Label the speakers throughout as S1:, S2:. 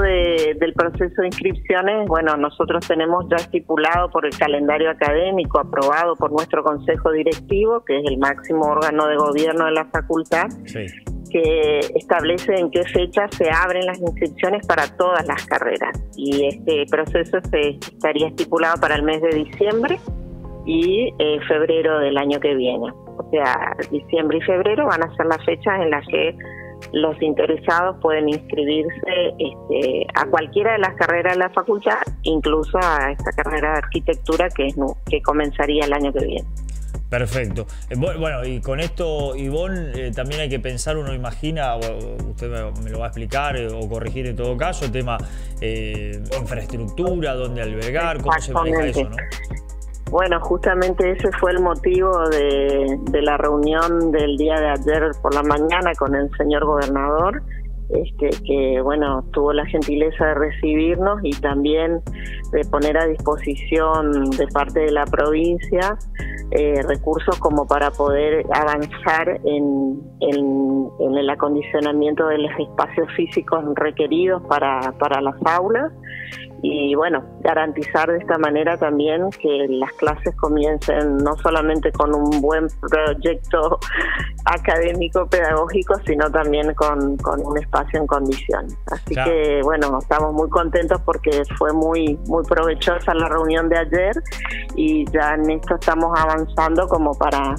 S1: del proceso de inscripciones, bueno, nosotros tenemos ya estipulado por el calendario académico aprobado por nuestro Consejo Directivo, que es el máximo órgano de gobierno de la facultad, sí, que establece en qué fecha se abren las inscripciones para todas las carreras. Y este proceso estaría estipulado para el mes de diciembre y febrero del año que viene. O sea, diciembre y febrero van a ser las fechas en las que los interesados pueden inscribirse a cualquiera de las carreras de la facultad, incluso a esta carrera de arquitectura que comenzaría el año que viene.
S2: Perfecto. Bueno, y con esto, Ivonne, también hay que pensar, uno imagina, usted me lo va a explicar o corregir en todo caso, el tema infraestructura, dónde albergar, cómo se maneja eso, ¿no?
S1: Bueno, justamente ese fue el motivo de la reunión del día de ayer por la mañana con el señor gobernador, que bueno, tuvo la gentileza de recibirnos y también de poner a disposición de parte de la provincia recursos como para poder avanzar en el acondicionamiento de los espacios físicos requeridos para las aulas y bueno, garantizar de esta manera también que las clases comiencen no solamente con un buen proyecto académico pedagógico, sino también con un espacio en condiciones. Así claro, que bueno, estamos muy contentos porque fue muy provechosa la reunión de ayer y ya en esto estamos avanzando como para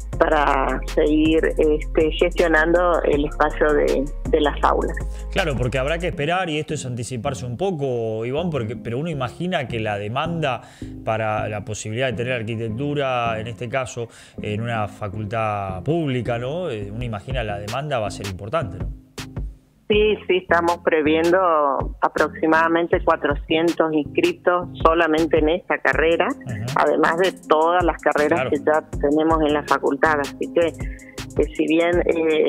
S1: seguir gestionando el espacio de las aulas.
S2: Claro, porque habrá que esperar, y esto es anticiparse un poco, Ivonne, pero uno imagina que la demanda para la posibilidad de tener arquitectura, en este caso, en una facultad pública, ¿no? Uno imagina la demanda va a ser importante, ¿no?
S1: Sí, estamos previendo aproximadamente 400 inscritos solamente en esta carrera, además de todas las carreras claro, que ya tenemos en la facultad. Así que si bien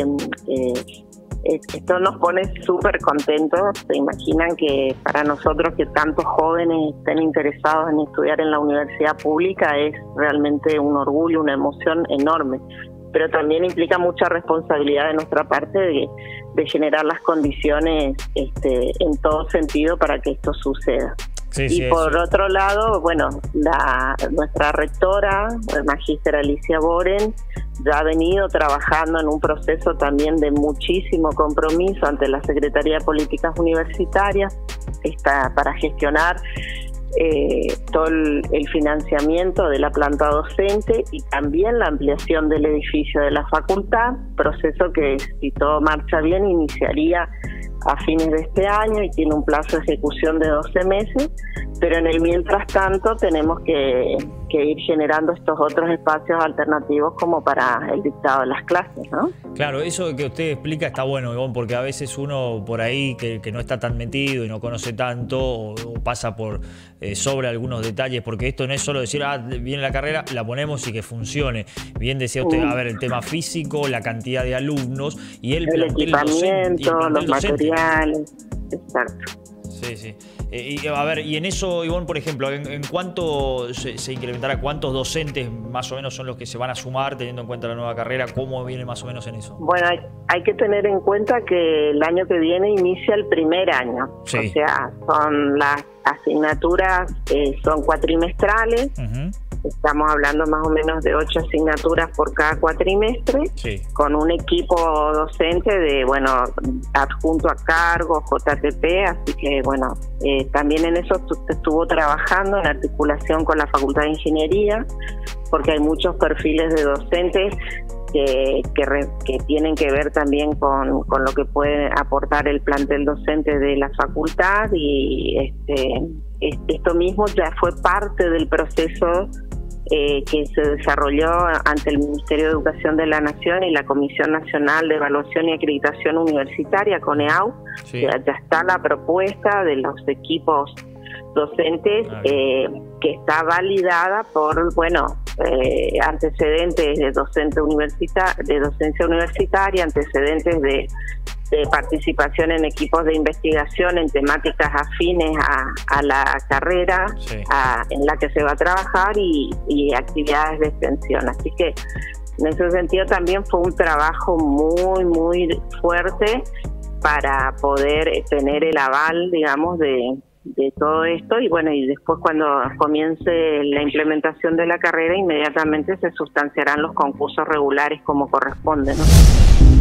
S1: esto nos pone súper contentos, se imaginan que para nosotros que tantos jóvenes estén interesados en estudiar en la universidad pública es realmente un orgullo, una emoción enorme. Pero también implica mucha responsabilidad de nuestra parte de generar las condiciones en todo sentido para que esto suceda. Y por otro lado, bueno, nuestra rectora, la magíster Alicia Boren, ya ha venido trabajando en un proceso también de muchísimo compromiso ante la Secretaría de Políticas Universitarias para gestionar todo el financiamiento de la planta docente y también la ampliación del edificio de la facultad, proceso que si todo marcha bien iniciaría a fines de este año y tiene un plazo de ejecución de 12 meses, pero en el mientras tanto tenemos que ir generando estos otros espacios alternativos como para el dictado de las clases, ¿no?
S2: Claro, eso que usted explica está bueno, Ivonne, porque a veces uno por ahí que no está tan metido y no conoce tanto o pasa por sobre algunos detalles, porque esto no es solo decir, viene la carrera, la ponemos y que funcione. Bien decía usted, a ver, el tema físico, la cantidad de alumnos y el
S1: equipamiento, los materiales, exacto.
S2: Sí. A ver, y en eso, Ivonne, por ejemplo, ¿en cuánto se incrementará? ¿Cuántos docentes más o menos son los que se van a sumar teniendo en cuenta la nueva carrera? ¿Cómo viene más o menos en eso?
S1: Bueno, hay que tener en cuenta que el año que viene inicia el primer año. Sí. O sea, son las asignaturas, son cuatrimestrales. Estamos hablando más o menos de 8 asignaturas por cada cuatrimestre, con un equipo docente adjunto a cargo, JTP, así que bueno, también en eso estuvo trabajando en articulación con la Facultad de Ingeniería, porque hay muchos perfiles de docentes que tienen que ver también con lo que puede aportar el plantel docente de la facultad y esto mismo ya fue parte del proceso que se desarrolló ante el Ministerio de Educación de la Nación y la Comisión Nacional de Evaluación y Acreditación Universitaria, CONEAU. Ya está la propuesta de los equipos docentes que está validada por antecedentes de docencia universitaria, antecedentes de participación en equipos de investigación en temáticas afines a la carrera en la que se va a trabajar y actividades de extensión. Así que en ese sentido también fue un trabajo muy fuerte para poder tener el aval, digamos, de todo esto. Y bueno, y después cuando comience la implementación de la carrera, inmediatamente se sustanciarán los concursos regulares como corresponde, ¿no?